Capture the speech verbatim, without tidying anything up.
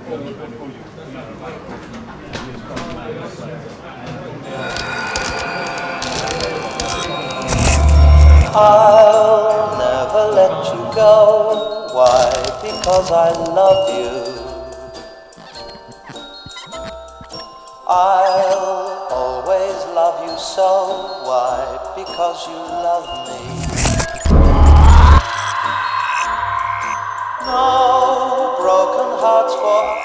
I'll never let you go. Why? Because I love you. I'll always love you so. Why? Because you love me. No broken hearts for